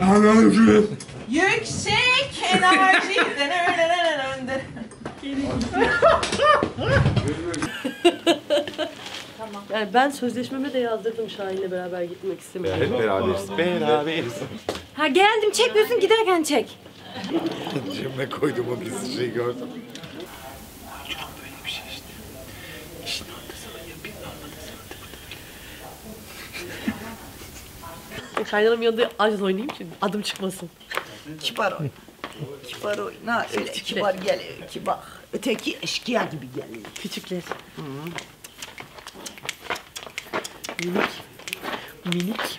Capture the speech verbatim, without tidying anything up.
Enerji. Yüksek enerji. Tamam. Yani ben sözleşmeme de yazdırdım Şahin'le beraber gitmek istemiyorum. Hep beraberiz. Beraberiz. Ha geldim çekmiyorsun giderken çek. Cebime koydum o gizli şeyi gördüm. Çok böyle bir şey işte. İşin ortasına yapayım, ortasına böyle. Şahin Hanım yanında aciz oynayayım şimdi. Adım çıkmasın. Kibar oy. Kibar oyna. Öyle kibar geliyor ki bak. Öteki eşkıya gibi geliyor. Küçükler. Hı. Minik. Minik.